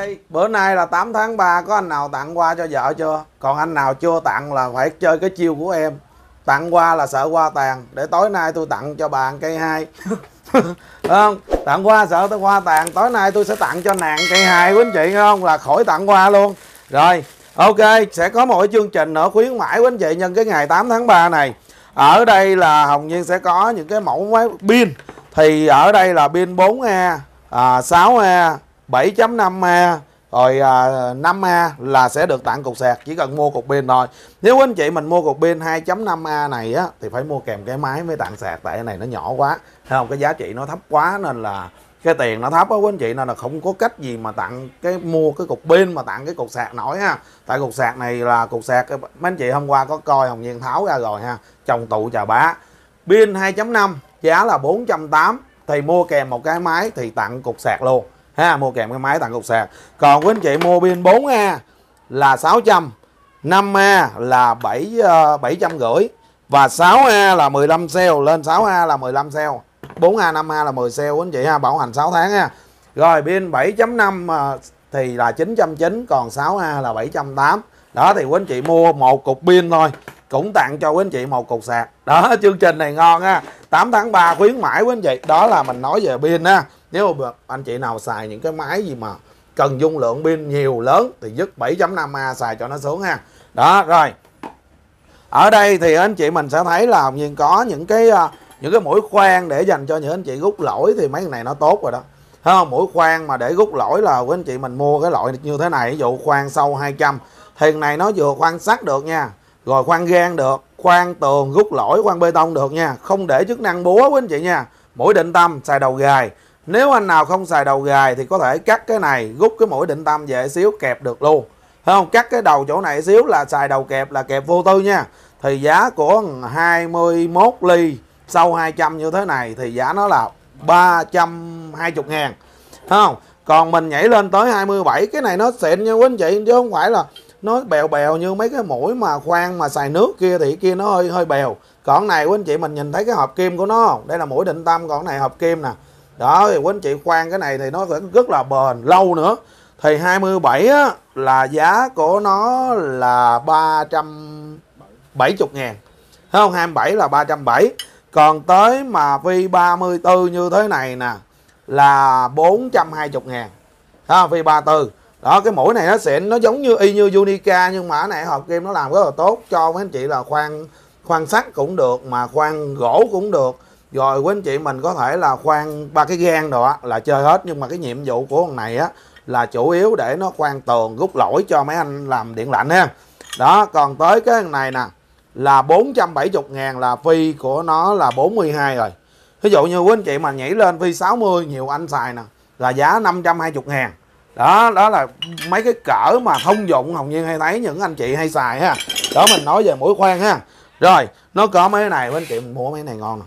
chị, bữa nay là 8 tháng 3, có anh nào tặng qua cho vợ chưa? Còn anh nào chưa tặng là phải chơi cái chiêu của em. Tặng qua là sợ qua tàn. Để tối nay tôi tặng cho bạn cây 2. Không? Tặng qua sợ tôi qua tàn. Tối nay tôi sẽ tặng cho nàng cây 2 quý anh chị, không? Là khỏi tặng qua luôn. Rồi, ok, sẽ có một cái chương trình nữa khuyến mãi quý anh chị nhân cái ngày 8 tháng 3 này. Ở đây là Hồng Nhiên sẽ có những cái mẫu máy pin. Thì ở đây là pin 4A, 6A, 7.5A, rồi 5A là sẽ được tặng cục sạc, chỉ cần mua cục pin thôi. Nếu anh chị mình mua cục pin 2.5A này á thì phải mua kèm cái máy mới tặng sạc, tại cái này nó nhỏ quá, thấy không? Cái giá trị nó thấp quá nên là cái tiền nó thấp á quý anh chị, nên là không có cách gì mà tặng cái mua cái cục pin mà tặng cái cục sạc nổi ha. Tại cục sạc này là cục sạc mấy anh chị hôm qua có coi Hồng Nhiên tháo ra rồi ha, trong tụ chà bá. Pin 2.5 giá là 480, thì mua kèm một cái máy thì tặng cục sạc luôn ha, mua kèm cái máy tặng cục sạc. Còn quý anh chị mua pin 4A là 600, 5A là 750 và 6A là 15 cell, lên 6A là 15 cell, 4A 5A là 10 cell quý anh chị ha, bảo hành 6 tháng ha. Rồi pin 7.5 thì là 990, còn 6A là 780. Đó thì quý anh chị mua một cục pin thôi cũng tặng cho quý anh chị một cục sạc. Đó, chương trình này ngon ha. 8 tháng 3 khuyến mãi quý anh chị. Đó là mình nói về pin ha. Nếu mà anh chị nào xài những cái máy gì mà cần dung lượng pin nhiều lớn thì dứt 7.5A xài cho nó sướng ha. Đó, rồi. Ở đây thì anh chị mình sẽ thấy là Hồng Nhiên có những cái mũi khoan để dành cho những anh chị rút lỗi, thì mấy cái này nó tốt rồi đó. Thấy không? Mũi khoan mà để rút lỗi là quý anh chị mình mua cái loại như thế này, ví dụ khoan sâu 200 thì này nó vừa khoan sắt được nha, rồi khoan gan được, khoan tường rút lỗi, khoan bê tông được nha, không để chức năng búa quý anh chị nha. Mũi định tâm xài đầu gài, nếu anh nào không xài đầu gài thì có thể cắt cái này, rút cái mũi định tâm về xíu kẹp được luôn. Thấy không? Cắt cái đầu chỗ này xíu là xài đầu kẹp, là kẹp vô tư nha. Thì giá của 21 ly sâu 200 như thế này thì giá nó là 320 ngàn. Thấy không? Còn mình nhảy lên tới 27, cái này nó xịn nha quý anh chị, chứ không phải là nó bèo bèo như mấy cái mũi mà khoan mà xài nước kia, thì kia nó hơi bèo. Còn này quý anh chị mình nhìn thấy cái hộp kim của nó không? Đây là mũi định tâm, còn này hộp kim nè. Đó thì quý anh chị khoan cái này thì nó sẽ rất là bền lâu nữa. Thì 27 á, là giá của nó là 370 ngàn. Thấy không? 27 là 370. Còn tới mà phi 34 như thế này nè là 420 ngàn. Thấy không? Phi 34. Đó, cái mũi này nó xịn, nó giống như y như Unica, nhưng mà cái này hộp kim nó làm rất là tốt cho mấy anh chị là khoan sắt cũng được, mà khoan gỗ cũng được. Rồi quý anh chị mình có thể là khoan ba cái gan đồ á là chơi hết, nhưng mà cái nhiệm vụ của con này á là chủ yếu để nó khoan tường rút lỗi cho mấy anh làm điện lạnh ha. Đó, còn tới cái này nè là 470 ngàn, là phi của nó là 42 rồi. Ví dụ như quý anh chị mà nhảy lên phi 60 nhiều anh xài nè là giá 520 ngàn. Đó, đó là mấy cái cỡ mà thông dụng Hồng Nhiên hay thấy những anh chị hay xài ha. Đó, mình nói về mũi khoan ha. Rồi, nó có mấy cái này quý anh chị mình mua mấy này ngon nè.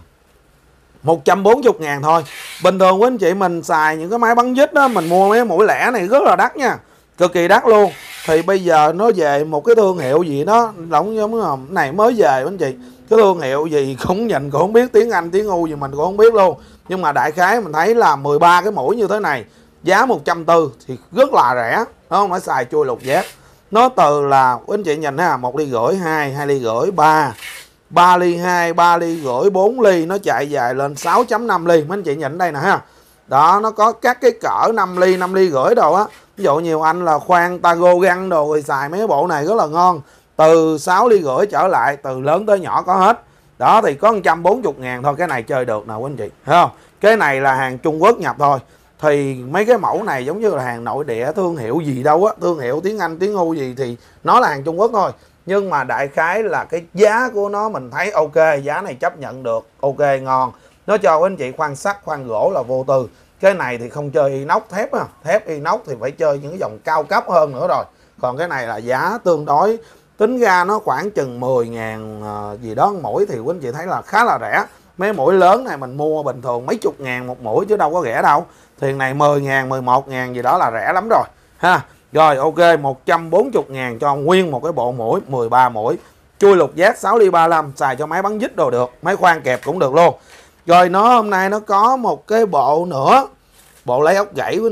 140 ngàn thôi. Bình thường quý anh chị mình xài những cái máy bắn dít đó, mình mua mấy cái mũi lẻ này rất là đắt nha, cực kỳ đắt luôn. Thì bây giờ nó về một cái thương hiệu gì đó giống này mới về quý anh chị, cái thương hiệu gì cũng nhìn cũng không biết, tiếng Anh tiếng U gì mình cũng không biết luôn. Nhưng mà đại khái mình thấy là 13 cái mũi như thế này giá 140 thì rất là rẻ, đúng không? Nó xài chui lục giác. Nó từ là quý anh chị nhìn ha, 1,5 ly, 2 ly rưỡi, 3 ly 2, 3 ly rưỡi, 4 ly, nó chạy dài lên 6.5 ly. Mấy anh chị nhìn đây nè ha. Đó, nó có các cái cỡ 5 ly, 5 ly rưỡi đồ á. Ví dụ nhiều anh là khoan tago găng đồ thì xài mấy cái bộ này rất là ngon. Từ 6 ly rưỡi trở lại, từ lớn tới nhỏ có hết. Đó thì có 140 ngàn thôi, cái này chơi được nè quý anh chị, thấy không? Cái này là hàng Trung Quốc nhập thôi. Thì mấy cái mẫu này giống như là hàng nội địa, thương hiệu gì đâu á, thương hiệu tiếng Anh tiếng U gì thì nó là hàng Trung Quốc thôi. Nhưng mà đại khái là cái giá của nó mình thấy ok, giá này chấp nhận được, ok ngon. Nó cho quý anh chị khoan sắt, khoan gỗ là vô tư. Cái này thì không chơi inox thép á, thép inox thì phải chơi những cái dòng cao cấp hơn nữa rồi. Còn cái này là giá tương đối, tính ra nó khoảng chừng 10 ngàn gì đó mỗi, thì quý anh chị thấy là khá là rẻ. Mấy mũi lớn này mình mua bình thường mấy chục ngàn một mũi chứ đâu có rẻ đâu. Thì này 10 ngàn, 11 ngàn gì đó là rẻ lắm rồi ha. Rồi ok, 140 ngàn cho nguyên một cái bộ mũi 13 mũi, chui lục giác 6 ly 35, xài cho máy bắn dít đồ được, máy khoan kẹp cũng được luôn. Rồi nó hôm nay nó có một cái bộ nữa, bộ lấy ốc gãy quý anh chị.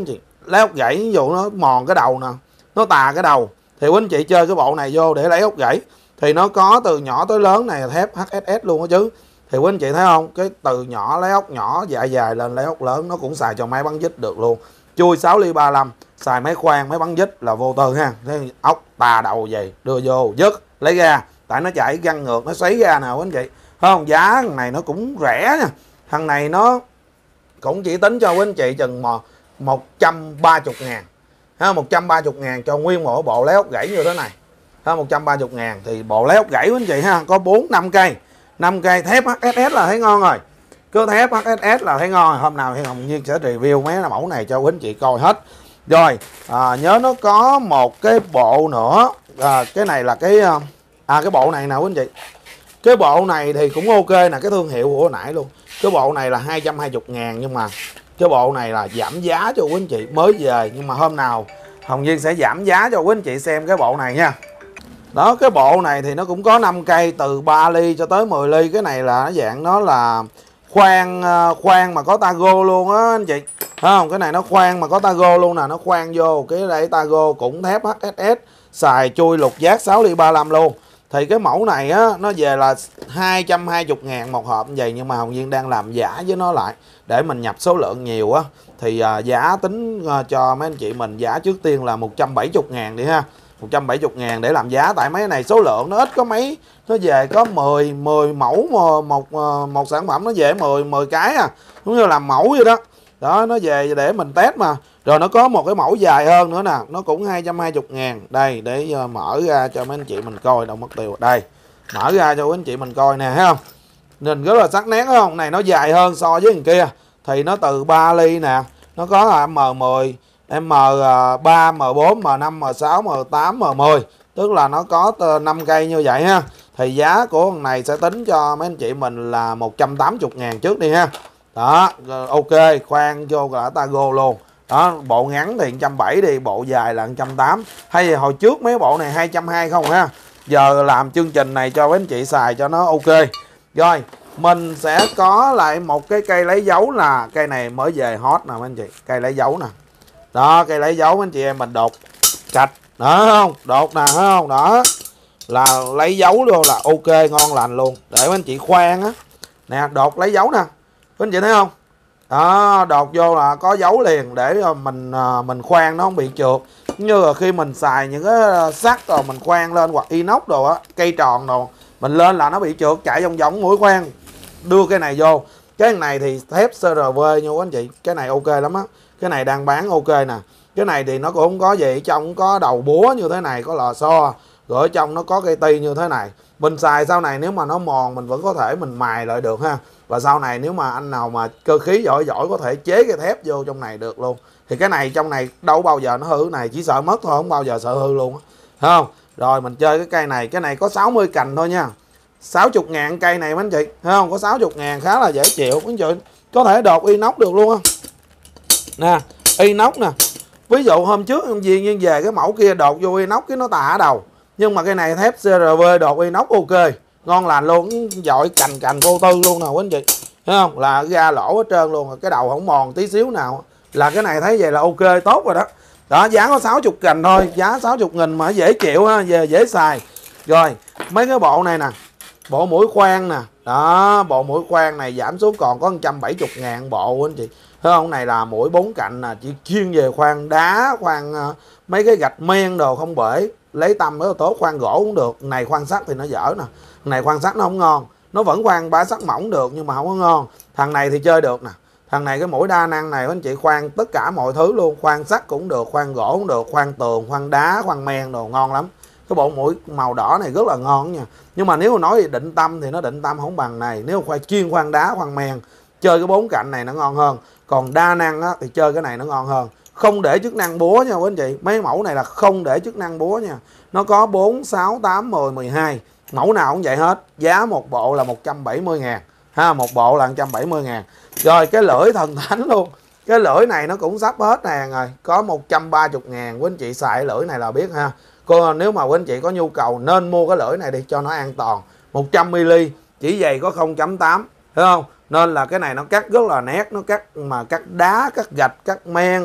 lấy ốc gãy, ví dụ nó mòn cái đầu nè, nó tà cái đầu, thì quý anh chị chơi cái bộ này vô để lấy ốc gãy. Thì nó có từ nhỏ tới lớn này, thép HSS luôn đó chứ. Thì quý anh chị thấy không, cái từ nhỏ lấy ốc nhỏ dài dài lên lấy ốc lớn, nó cũng xài cho máy bắn dít được luôn. Chui 6 ly 35, xài máy khoan máy bắn dít là vô tư ha. Thế ốc tà đầu vậy đưa vô dứt lấy ra, tại nó chạy găng ngược nó xoáy ra nào quý anh chị. Không, giá thằng này nó cũng rẻ nha. Thằng này nó cũng chỉ tính cho quý anh chị chừng 130 ngàn ha, 130 ngàn cho nguyên một bộ lấy ốc gãy như thế này ha. 130 ngàn thì bộ lấy ốc gãy quý anh chị ha, có 4-5 cây, 5 cây thép HSS là thấy ngon rồi. Cứ thép HSS là thấy ngon rồi. Hôm nào thì Hồng Nhiên sẽ review mấy mẫu này cho quý anh chị coi hết. Rồi nhớ nó có một cái bộ nữa, cái này là cái bộ này nào quý anh chị. Cái bộ này thì cũng ok nè, cái thương hiệu của hồi nãy luôn. Cái bộ này là 220 ngàn, nhưng mà cái bộ này là giảm giá cho quý anh chị mới về. Nhưng mà hôm nào Hồng Nhiên sẽ giảm giá cho quý anh chị xem cái bộ này nha. Đó, cái bộ này thì nó cũng có 5 cây từ 3 ly cho tới 10 ly. Cái này là dạng nó là khoan mà có tago luôn á anh chị. Thấy không? Cái này nó khoan mà có tago luôn nè, nó khoan vô cái đây tago cũng thép HSS, xài chui lục giác 6 ly 35 luôn. Thì cái mẫu này á nó về là 220 ngàn một hộp như vậy, nhưng mà Hồng Nhiên đang làm giả với nó lại để mình nhập số lượng nhiều á. Thì giá tính cho mấy anh chị mình giá trước tiên là 170 ngàn đi ha. 170 ngàn để làm giá, tại mấy này số lượng nó ít, có mấy nó về có 10 mẫu một sản phẩm, nó về 10 cái à, giống như làm mẫu vậy đó. Đó, nó về để mình test mà. Rồi nó có một cái mẫu dài hơn nữa nè, nó cũng 220 ngàn. Đây, để mở ra cho mấy anh chị mình coi, đâu mất tiêu. Đây, mở ra cho mấy anh chị mình coi nè, thấy không? Nhìn rất là sắc nét đúng không? Này nó dài hơn so với thằng kia. Thì nó từ 3 ly nè, nó có M10, M3, M4, M5, M6, M8, M10. Tức là nó có 5 cây như vậy ha. Thì giá của thằng này sẽ tính cho mấy anh chị mình là 180 ngàn trước đi ha. Đó, ok, khoan vô là tago luôn. Đó, bộ ngắn thì 170 đi, bộ dài là 180. Hay là hồi trước mấy bộ này 220 không ha. Giờ làm chương trình này cho mấy anh chị xài cho nó ok. Rồi, mình sẽ có lại một cái cây lấy dấu, là cây này mới về hot nè mấy anh chị. Cây lấy dấu nè. Đó, cây lấy dấu mấy anh chị em mình đột cạch. Đó không? Đột nè, thấy không? Đó. Là lấy dấu luôn là ok, ngon lành luôn. Để mấy anh chị khoan á. Nè, đột lấy dấu nè. Mấy anh chị thấy không? Đó, đột vô là có dấu liền để mình khoan nó không bị trượt. Như là khi mình xài những cái sắt rồi mình khoan lên, hoặc inox đồ á, cây tròn đồ, mình lên là nó bị trượt, chạy vòng vòng mũi khoan. Đưa cái này vô. Cái này thì thép CRV nha các anh chị. Cái này ok lắm á. Cái này đang bán ok nè. Cái này thì nó cũng không có gì, trong có đầu búa như thế này, có lò xo, rồi ở trong nó có cây ti như thế này. Mình xài sau này nếu mà nó mòn mình vẫn có thể mình mài lại được ha. Và sau này nếu mà anh nào mà cơ khí giỏi có thể chế cái thép vô trong này được luôn. Thì cái này trong này đâu bao giờ nó hư, này chỉ sợ mất thôi, không bao giờ sợ hư luôn á. Thấy không? Rồi mình chơi cái cây này, cái này có 60 cành thôi nha. 60 ngàn cây này mấy anh chị, thấy không? Có 60 ngàn khá là dễ chịu mấy anh chị. Có thể đột inox được luôn á. Nè, inox nè. Ví dụ hôm trước em Duyên nhưng về cái mẫu kia đột vô inox cái nó tà ở đầu. Nhưng mà cái này thép CRV đột inox ok, ngon lành luôn, dội cành vô tư luôn nè quý anh chị. Thấy không? Là ra lỗ hết trơn luôn, cái đầu không mòn tí xíu nào. Là cái này thấy vậy là ok, tốt rồi đó. Đó, giá có 60 cành thôi, giá 60 nghìn mà dễ chịu ha, về dễ xài. Rồi, mấy cái bộ này nè, bộ mũi khoan nè. Đó, bộ mũi khoan này giảm xuống còn có 170 ngàn bộ anh chị. Thấy không? Này là mũi 4 cạnh nè, chỉ chuyên về khoan đá, khoan mấy cái gạch men đồ không bể, lấy tâm rất là tốt. Khoan gỗ cũng được, này khoan sắt thì nó dở nè. Này khoan sắt nó không ngon, nó vẫn khoan bá sắt mỏng được nhưng mà không có ngon. Thằng này thì chơi được nè. Thằng này cái mũi đa năng này anh chị khoan tất cả mọi thứ luôn, khoan sắt cũng được, khoan gỗ cũng được, khoan tường, khoan đá, khoan men đồ ngon lắm. Cái bộ mũi màu đỏ này rất là ngon nha. Nhưng mà nếu mà nói về định tâm thì nó định tâm không bằng này. Nếu mà chuyên khoan đá, khoan men, chơi cái 4 cạnh này nó ngon hơn. Còn đa năng á, thì chơi cái này nó ngon hơn. Không để chức năng búa nha quý anh chị. Mấy mẫu này là không để chức năng búa nha. Nó có 4, 6, 8, 10, 12. Mẫu nào cũng vậy hết. Giá một bộ là 170 ngàn ha, một bộ là 170 ngàn. Rồi cái lưỡi thần thánh luôn. Cái lưỡi này nó cũng sắp hết nè rồi. Có 130 ngàn. Quý anh chị xài lưỡi này là biết ha. Còn nếu mà quý anh chị có nhu cầu nên mua cái lưỡi này đi cho nó an toàn. 100ml chỉ dày có 0.8, thấy không? Nên là cái này nó cắt rất là nét, nó cắt mà cắt đá, cắt gạch, cắt men,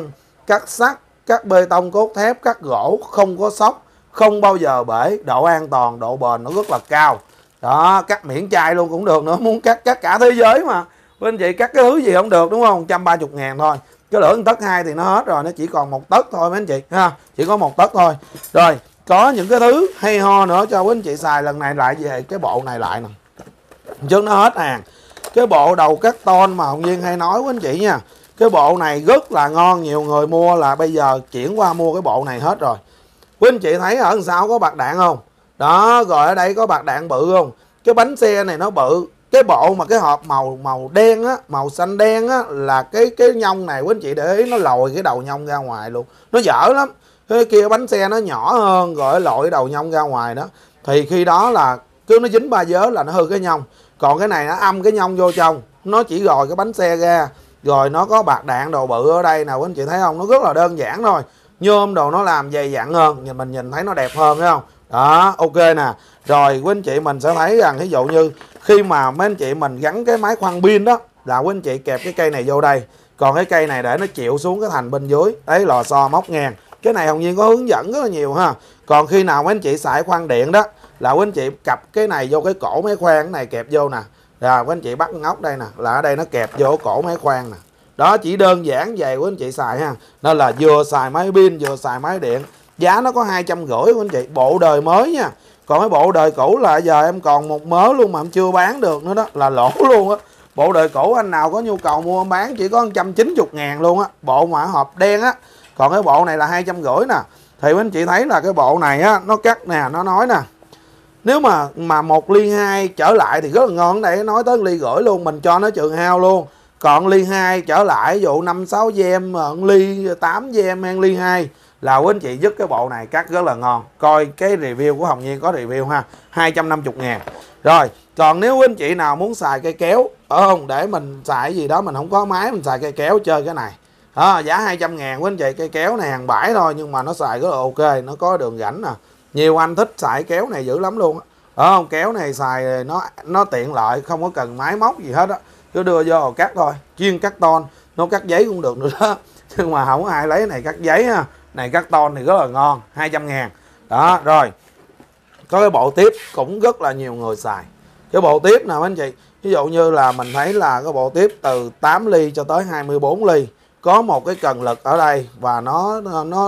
cắt sắt, cắt bê tông cốt thép, cắt gỗ, không có xóc, không bao giờ bể, độ an toàn, độ bền nó rất là cao. Đó, cắt miễn chai luôn cũng được nữa, muốn cắt cả thế giới mà. Bên chị cắt cái thứ gì không được đúng không? 130.000 thôi. Cái lửa 1 tấc 2 thì nó hết rồi, nó chỉ còn 1 tấc thôi mấy anh chị ha, chỉ có 1 tấc thôi. Rồi có những cái thứ hay ho nữa cho quý anh chị xài. Lần này lại về cái bộ này lại nè, chứ nó hết hàng. Cái bộ đầu cắt ton mà Hồng Viên hay nói với anh chị nha, cái bộ này rất là ngon, nhiều người mua là bây giờ chuyển qua mua cái bộ này hết rồi. Quý anh chị thấy ở đằng sau có bạc đạn không? Đó, rồi ở đây có bạc đạn bự không? Cái bánh xe này nó bự. Cái bộ mà cái hộp màu đen á, màu xanh đen á, là cái nhông này quý anh chị để ý nó lồi cái đầu nhông ra ngoài luôn, nó dở lắm. Cái kia bánh xe nó nhỏ hơn, rồi lội cái đầu nhông ra ngoài đó, thì khi đó là cứ nó dính ba vớ là nó hư cái nhông. Còn cái này nó âm cái nhông vô trong, nó chỉ gồi cái bánh xe ra. Rồi nó có bạc đạn đồ bự ở đây nào quý anh chị thấy không? Nó rất là đơn giản thôi, nhôm đồ nó làm dày dặn hơn, mình nhìn thấy nó đẹp hơn thấy không? Đó, ok nè. Rồi quý anh chị mình sẽ thấy rằng ví dụ như khi mà mấy anh chị mình gắn cái máy khoan pin đó, là quý anh chị kẹp cái cây này vô đây, còn cái cây này để nó chịu xuống cái thành bên dưới đấy, lò xo móc ngang. Cái này Hồng Nhiên có hướng dẫn rất là nhiều ha. Còn khi nào mấy anh chị xài khoan điện đó, là quý anh chị cặp cái này vô cái cổ máy khoan, cái này kẹp vô nè, rồi quý anh chị bắt ngóc đây nè, là ở đây nó kẹp vô cổ máy khoan nè. Đó, chỉ đơn giản vậy quý anh chị xài ha. Nên là vừa xài máy pin vừa xài máy điện. Giá nó có 250 quý anh chị, bộ đời mới nha. Còn cái bộ đời cũ là giờ em còn một mớ luôn mà em chưa bán được nữa đó, là lỗ luôn á. Bộ đời cũ anh nào có nhu cầu mua bán chỉ có 190.000 luôn á, bộ mà hộp đen á. Còn cái bộ này là 250 nè. Thì quý anh chị thấy là cái bộ này á, nó cắt nè, nó nói nè, nếu mà 1 ly 2 trở lại thì rất là ngon. Đây nói tới 1,5 ly luôn, mình cho nó trừ hao luôn. Còn ly 2 trở lại, ví dụ 5-6 gem, ly 8 gem hay ly 2 là quý anh chị dứt cái bộ này cắt rất là ngon. Coi cái review của Hồng Nhiên có review ha, 250.000. Rồi, còn nếu quý anh chị nào muốn xài cây kéo không, để mình xài gì đó mình không có máy, mình xài cây kéo chơi cái này. Giá 200.000 quý anh chị. Cây kéo này hàng bãi thôi nhưng mà nó xài rất là ok, nó có đường rãnh nè. Nhiều anh thích xài kéo này dữ lắm luôn á. Không, kéo này xài nó tiện lợi, không có cần máy móc gì hết á. Cứ đưa vô cắt thôi, chuyên cắt ton, nó cắt giấy cũng được nữa đó. Nhưng mà không có ai lấy này cắt giấy ha. Này cắt ton thì rất là ngon, 200.000. Đó, rồi. Có cái bộ tiếp cũng rất là nhiều người xài. Cái bộ tiếp nào anh chị? Ví dụ như là mình thấy là cái bộ tiếp từ 8 ly cho tới 24 ly. Có một cái cần lực ở đây và nó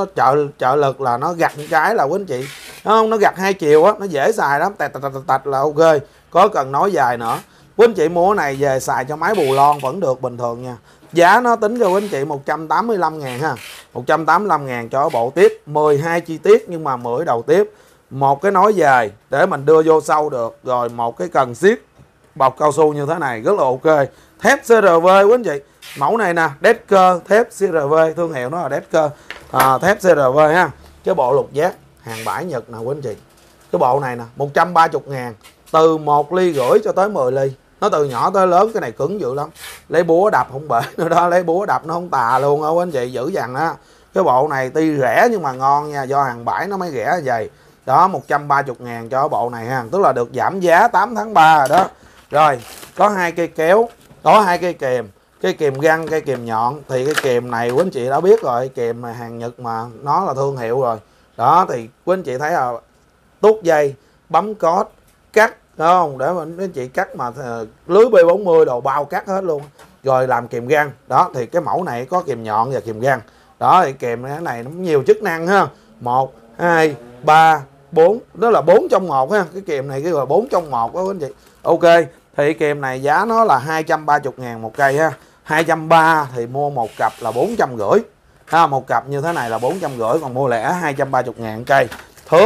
trợ lực là nó gặt cái là quý anh chị. Không, nó gặt 2 chiều á, nó dễ xài lắm, tạch là ok. Có cần nói dài nữa. Quý anh chị mua cái này về xài cho máy bù lon vẫn được bình thường nha. Giá nó tính cho quý anh chị 185.000 ha. 185.000 cho bộ tiếp, 12 chi tiết nhưng mà 10 đầu tiếp. Một cái nối dài để mình đưa vô sâu được, rồi một cái cần siết bọc cao su như thế này rất là ok. Thép CRV quý anh chị. Mẫu này nè, Decker thép CRV, thương hiệu nó là Decker. Thép CRV ha. Cái bộ lục giác hàng bãi Nhật nè quý anh chị. Cái bộ này nè, 130.000, từ 1,5 ly cho tới 10 ly. Nó từ nhỏ tới lớn, cái này cứng dữ lắm. Lấy búa đập không bể nữa đó, lấy búa đập nó không tà luôn á quý anh chị, dữ dằn á. Cái bộ này tuy rẻ nhưng mà ngon nha, do hàng bãi nó mới rẻ vậy. Đó, 130.000 cho bộ này ha, tức là được giảm giá 8 tháng 3 rồi đó. Rồi, có 2 cây kéo, có 2 cây kìm, cái kìm găng, cây kìm nhọn. Thì cái kìm này quý anh chị đã biết rồi, kìm hàng Nhật mà nó là thương hiệu rồi. Đó, thì quý anh chị thấy là tuốt dây, bấm code, cắt, đúng không? Để mà anh chị cắt mà lưới B40 đồ bao cắt hết luôn. Rồi làm kìm găng. Đó, thì cái mẫu này có kìm nhọn và kìm găng. Đó, thì kìm cái này nó nhiều chức năng ha. 1, 2, 3, 4, đó là 4 trong 1 ha. Cái kìm này cái gọi 4 trong 1 đó quý anh chị. Ok, thì kìm này giá nó là 230.000 một cây ha. 230 thì mua một cặp là 450 ha. Một cặp như thế này là 450, còn mua lẻ 230.000 cây. Thước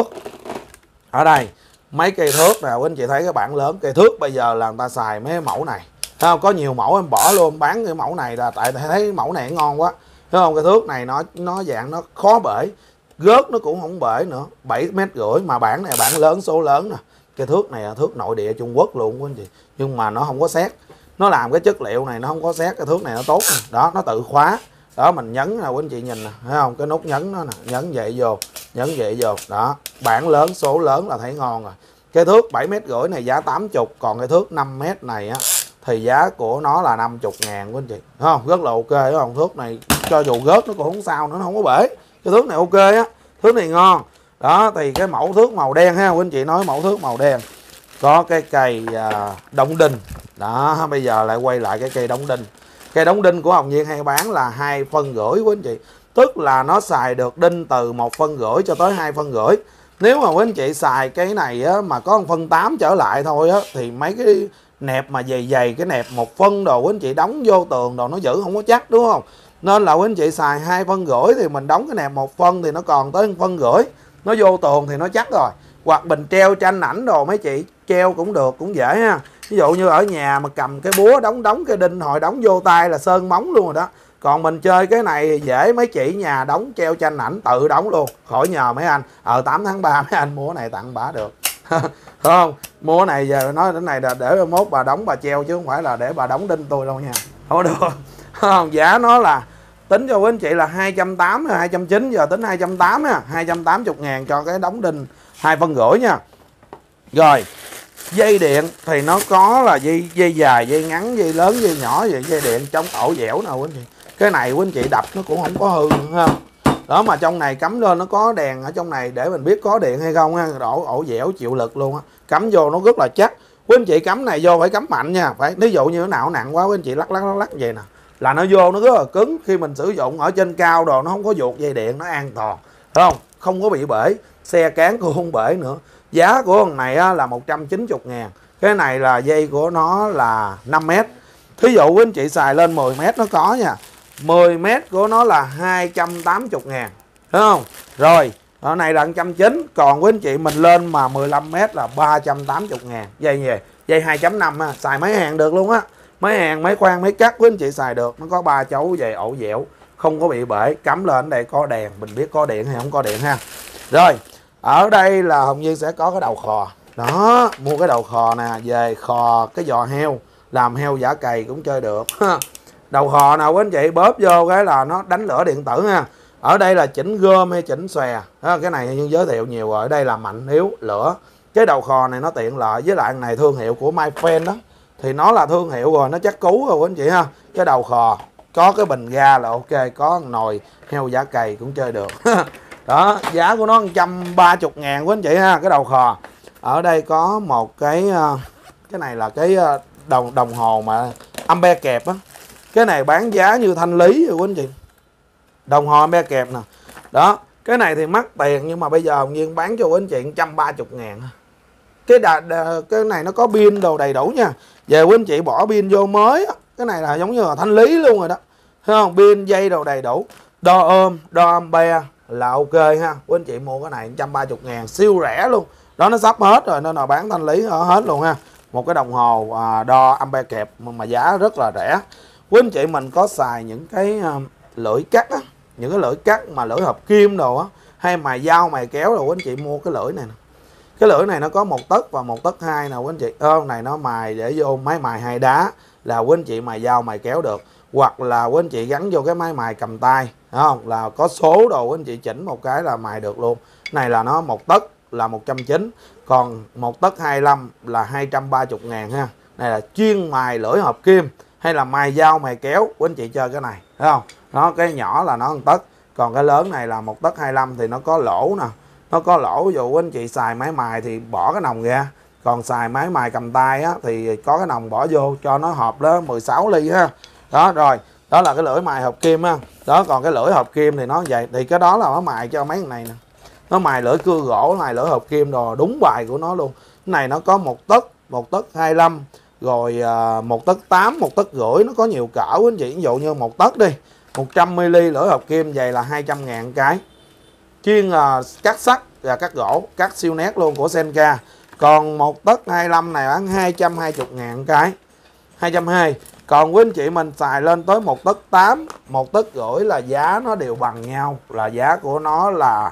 ở đây, mấy cây thước nào quý anh chị thấy cái bảng lớn, cây thước bây giờ là người ta xài mấy mẫu này. Không, có nhiều mẫu em bỏ luôn, bán cái mẫu này là tại thấy mẫu này ngon quá. Thấy không? Cái thước này nó dạng nó khó bể, gớt nó cũng không bể nữa, 7,5 m mà bản này bản lớn, số lớn nè. Cái thước này là thước nội địa Trung Quốc luôn quý anh chị, nhưng mà nó không có sét. Nó làm cái chất liệu này nó không có sét, cái thước này nó tốt nè. Đó, nó tự khóa. Đó, mình nhấn nè quý anh chị nhìn nè, thấy không? Cái nút nhấn nó nè, nhấn vậy vô, nhấn vậy vô. Đó, bản lớn, số lớn là thấy ngon rồi. Cái thước 7,5 m này giá 80, còn cái thước 5 m này á thì giá của nó là 50.000 quý anh chị. Thấy không? Rất là ok đúng không? Thước này cho dù gớt nó cũng không sao nữa, nó không có bể. Cái thước này ok á, thước này ngon. Đó thì cái mẫu thước màu đen ha, quý anh chị nói mẫu thước màu đen. Có cái cây đóng đinh. Đó, bây giờ lại quay lại cái cây đóng đinh. Cây đóng đinh của Hồng Nhiên hay bán là 2,5 phân quý anh chị. Tức là nó xài được đinh từ 1,5 phân cho tới 2,5 phân. Nếu mà quý anh chị xài cái này á, mà có 1,8 phân trở lại thôi á, thì mấy cái nẹp mà dày dày, cái nẹp 1 phân đồ quý anh chị đóng vô tường đồ nó giữ không có chắc, đúng không? Nên là quý anh chị xài 2,5 phân thì mình đóng cái nẹp 1 phân thì nó còn tới 1,5 phân, nó vô tường thì nó chắc rồi. Hoặc mình treo tranh ảnh đồ mấy chị treo cũng được, cũng dễ ha. Ví dụ như ở nhà mà cầm cái búa đóng cái đinh hồi đóng vô tay là sơn móng luôn rồi đó. Còn mình chơi cái này thì dễ, mấy chị nhà đóng treo tranh ảnh tự đóng luôn, khỏi nhờ mấy anh. 8 tháng 3 mấy anh mua cái này tặng bả được. Không, mua cái này giờ nói đến này là để mốt bà đóng bà treo chứ không phải là để bà đóng đinh tôi đâu nha. Không được. Không, giá nó là tính cho quý anh chị là 280 hay 290, giờ tính 280 ha, 280.000 cho cái đóng đinh 2,5 phân nha. Rồi, dây điện thì nó có là dây dài, dây ngắn, dây lớn, dây nhỏ, dây điện chống ổ dẻo nào quý anh chị. Cái này quý anh chị đập nó cũng không có hư ha. Đó mà trong này cắm lên nó có đèn ở trong này để mình biết có điện hay không ha, ổ dẻo chịu lực luôn á. Cắm vô nó rất là chắc. Quý anh chị cắm này vô phải cắm mạnh nha, phải ví dụ như nó nào nặng quá quý anh chị lắc vậy nè, là nó vô nó rất là cứng, khi mình sử dụng ở trên cao đồ nó không có vuột dây điện, nó an toàn, phải không? Không có bị bể, xe cán cũng không bể nữa. Giá của con này á, là 190.000. Cái này là dây của nó là 5 mét. Thí dụ quý anh chị xài lên 10 mét nó có nha. 10 mét của nó là 280.000, đúng không? Rồi, ở này là 190, còn quý anh chị mình lên mà 15 mét là 380.000. Dây gì? Dây 2.5 ha, xài máy hàng được luôn á. Máy hàng, máy khoan, máy cắt quý anh chị xài được. Nó có 3 chấu về ổ dẻo, không có bị bể. Cắm lên đây có đèn, mình biết có điện hay không có điện ha. Rồi, ở đây là Hồng Nhiên sẽ có cái đầu khò. Đó, mua cái đầu khò nè, về khò cái giò heo, làm heo giả cày cũng chơi được. Đầu khò nào quý anh chị bóp vô cái là nó đánh lửa điện tử ha. Ở đây là chỉnh gom hay chỉnh xòe. Cái này Hồng Nhiên giới thiệu nhiều rồi. Ở đây là mạnh yếu lửa. Cái đầu khò này nó tiện lợi, với lại này thương hiệu của MyFriend đó, thì nó là thương hiệu rồi, nó chắc cú rồi quý anh chị ha. Cái đầu khò có cái bình ga là ok, có nồi heo giả cày cũng chơi được. Đó, giá của nó 130.000 quý anh chị ha, cái đầu khò. Ở đây có một cái này là cái đồng hồ mà ampe kẹp á. Cái này bán giá như thanh lý rồi quý anh chị. Đồng hồ ampe kẹp nè. Đó, cái này thì mắc tiền nhưng mà bây giờ Hồng Nhiên bán cho quý anh chị 130.000. Cái này nó có pin đồ đầy đủ nha. Về quý anh chị bỏ pin vô mới á, cái này là giống như là thanh lý luôn rồi đó. Thấy không? Pin dây đồ đầy đủ. Đo ohm, đo ampe là ok ha. Quý anh chị mua cái này 130.000, siêu rẻ luôn. Đó, nó sắp hết rồi nên là bán thanh lý hết luôn ha. Một cái đồng hồ đo ampe kẹp mà giá rất là rẻ. Quý anh chị mình có xài những cái lưỡi cắt á, những cái lưỡi cắt mà lưỡi hợp kim đồ á, hay mài dao mài kéo rồi quý anh chị mua cái lưỡi này nè. Cái lưỡi này nó có 1 tấc và 1 tấc 2 nè quý anh chị. Này nó mài để vô máy mài 2 đá là quý anh chị mài dao mài kéo được. Hoặc là quý anh chị gắn vô cái máy mài cầm tay, đúng không? Là có số đồ quý anh chị chỉnh một cái là mài được luôn. Này là nó 1 tấc là 190, còn 1 tấc 25 là 230.000 ha. Này là chuyên mài lưỡi hợp kim hay là mài dao mài kéo, quý anh chị chơi cái này, thấy không? Nó cái nhỏ là nó 1 tấc, còn cái lớn này là 1 tấc 25 thì nó có lỗ nè. Nó có lỗ, ví dụ quý anh chị xài máy mài thì bỏ cái nòng ra, còn xài máy mài cầm tay á thì có cái nòng bỏ vô cho nó hộp đó 16 ly ha. Đó, rồi đó là cái lưỡi mài hợp kim ha. Đó, còn cái lưỡi hợp kim thì nó vậy, thì cái đó là nó mài cho mấy cái này nè. Nó mài lưỡi cưa gỗ, mài lưỡi hợp kim rồi, đúng bài của nó luôn. Cái này nó có 1 tấc, 1 tấc 25, rồi 1 tấc 8, 1 tấc rưỡi, nó có nhiều cỡ quý anh chị. Ví dụ như 1 tấc đi, 100ml lưỡi hợp kim dày là 200.000 cái. Chuyên cắt sắt và cắt gỗ, cắt siêu nét luôn của Senka. Còn 1 tấc 25 này bán 220.000 cái, 220. Còn quý anh chị mình xài lên tới 1 tấc 8, 1 tấc rưỡi là giá nó đều bằng nhau, là giá của nó là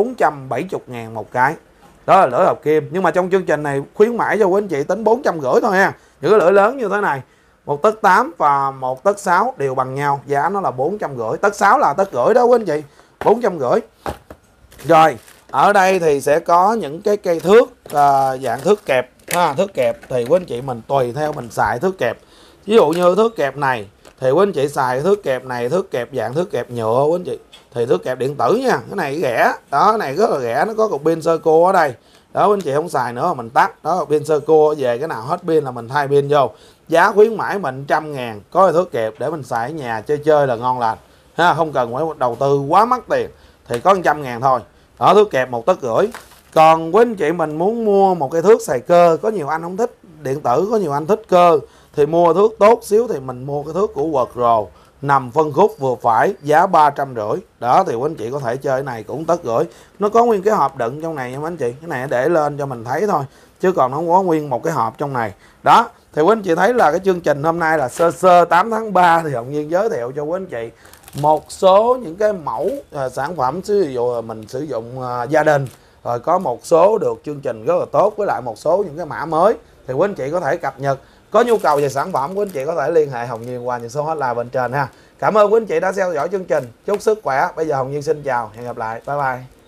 470.000 một cái. Đó là lưỡi hợp kim. Nhưng mà trong chương trình này khuyến mãi cho quý anh chị tính 450 thôi ha. Những cái lưỡi lớn như thế này, 1 tấc 8 và 1 tấc 6 đều bằng nhau, giá nó là 450. Tấc 6 là tấc rưỡi đó quý anh chị, 450. Rồi, ở đây thì sẽ có những cái cây thước dạng thước kẹp ha. Thước kẹp thì quý anh chị mình tùy theo mình xài thước kẹp. Ví dụ như thước kẹp này thì quý anh chị xài cái thước kẹp này, thước kẹp dạng thước kẹp nhựa quý anh chị, thì thước kẹp điện tử nha, cái này rẻ đó, cái này rất là rẻ, nó có cục pin Seiko ở đây đó. Quý anh chị không xài nữa mà mình tắt đó, pin Seiko về cái nào hết pin là mình thay pin vô. Giá khuyến mãi mình 100.000 có cái thước kẹp để mình xài ở nhà chơi là ngon lành ha, không cần phải đầu tư quá mắc tiền, thì có 100.000 thôi đó. Thước kẹp 1,5 tấc. Còn quý anh chị mình muốn mua một cái thước xài cơ, có nhiều anh không thích điện tử, có nhiều anh thích cơ, thì mua thước tốt xíu thì mình mua cái thước của Quật Rồ, nằm phân khúc vừa phải, giá 350 đó. Thì quý anh chị có thể chơi cái này cũng 1,5 tấc. Nó có nguyên cái hộp đựng trong này nha anh chị, cái này để lên cho mình thấy thôi chứ còn nó không có nguyên một cái hộp trong này đó. Thì quý anh chị thấy là cái chương trình hôm nay là sơ 8 tháng 3 thì Hồng Nhiên giới thiệu cho quý anh chị một số những cái mẫu sản phẩm sử dụng mình sử dụng gia đình, rồi có một số được chương trình rất là tốt, với lại một số những cái mã mới thì quý anh chị có thể cập nhật. Có nhu cầu về sản phẩm quý anh chị có thể liên hệ Hồng Nhiên qua những số hotline bên trên ha. Cảm ơn quý anh chị đã theo dõi chương trình, chúc sức khỏe. Bây giờ Hồng Nhiên xin chào, hẹn gặp lại, bye bye.